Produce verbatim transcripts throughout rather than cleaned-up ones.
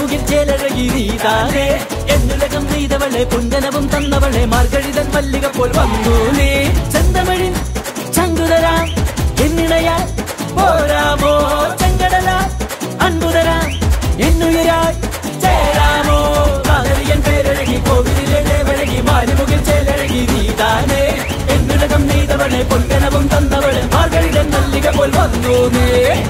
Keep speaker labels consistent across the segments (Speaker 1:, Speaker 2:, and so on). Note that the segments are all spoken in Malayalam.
Speaker 1: മാലിമുകിൽ ചേലഴകി നീതാനേ എന്നുലകം നെയ്തവളെ പുഞ്ചനവും തന്നവളെ മാർഗഴിതൻ മല്ലിക പോൽ വന്നു നീ ചെന്തമിഴിൻ ചങ്കുതരാ എന്നിണയാ പോരാമോ ചെങ്കടല അൻപുതരാ എന്നുയരായി ചേരാമോ കാതലിയൻ പേരഴകി കോവിലിലെ ദേവഴകി മാലിമുകിൽ ചേലഴകി നീതാനേ എന്നുലകം നെയ്തവളെ പുഞ്ചനവും തന്നവളെ മാർഗഴിതൻ മല്ലിക പോൽ വന്നു നീ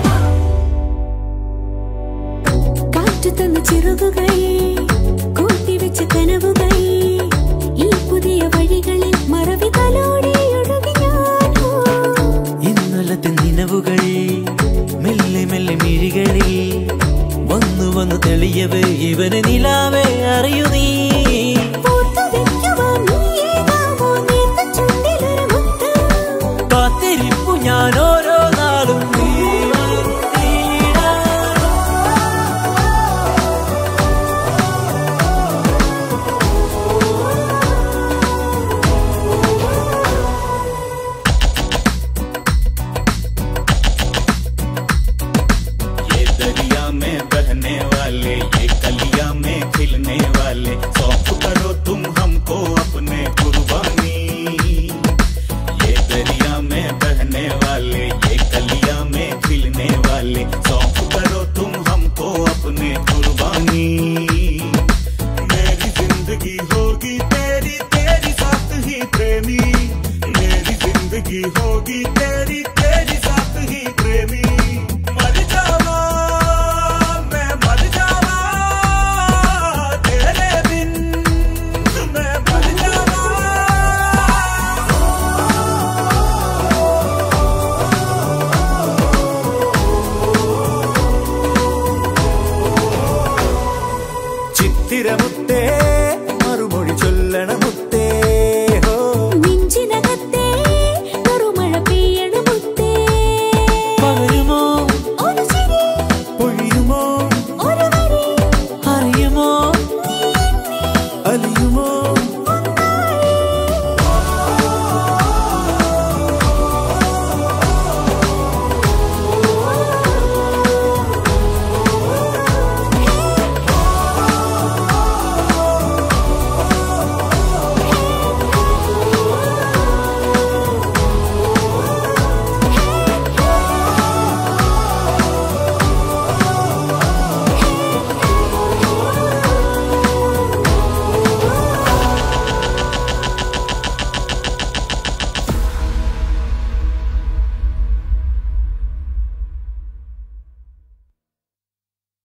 Speaker 2: ചിറുകുകൾ കൂട്ടിവെച്ച കനവുകൾ ഈ പുതിയ വഴികളിൽ മറവികളോടെ ഒഴുകി ഞാൻ
Speaker 1: ഇന്നലത്തെ നിലവുകൾ മെല്ലെ മെല്ലെ മിഴികളിൽ വന്നു വന്നു തെളിയവേ ഇവന് നിലാവേ അറിയൂ നീ കാത്തിരിപ്പു ഞാൻ ഓരോ നാളും
Speaker 3: दरिया में बहने वाला